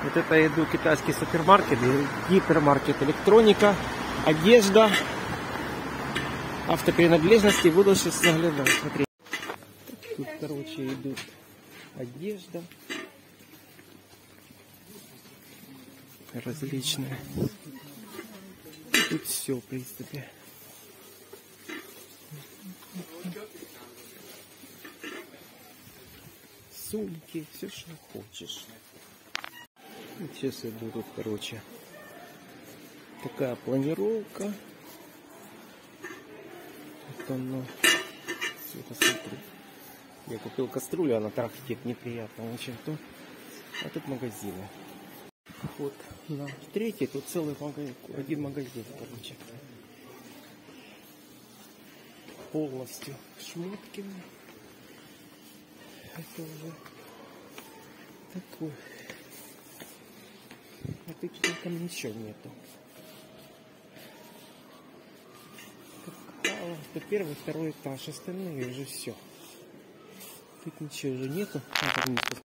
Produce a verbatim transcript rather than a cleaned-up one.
Вот это я иду китайский супермаркет, гипермаркет, электроника, одежда, автопринадлежности. Буду сейчас заглядывать, смотреть. Тут, короче, идут одежда различные. Тут все, в принципе. Сумки, все, что хочешь. Вот сейчас я буду, короче, такая планировка. Вот оно. Все, посмотри. Я купил кастрюлю, она трахтит неприятно очень то. А тут магазины. Вот на третий, тут целый магазин, один магазин, короче. Полностью шмотки. Это уже такой. А тут там ничего нету. Это первый, второй этаж, остальные уже все. Тут ничего уже нету.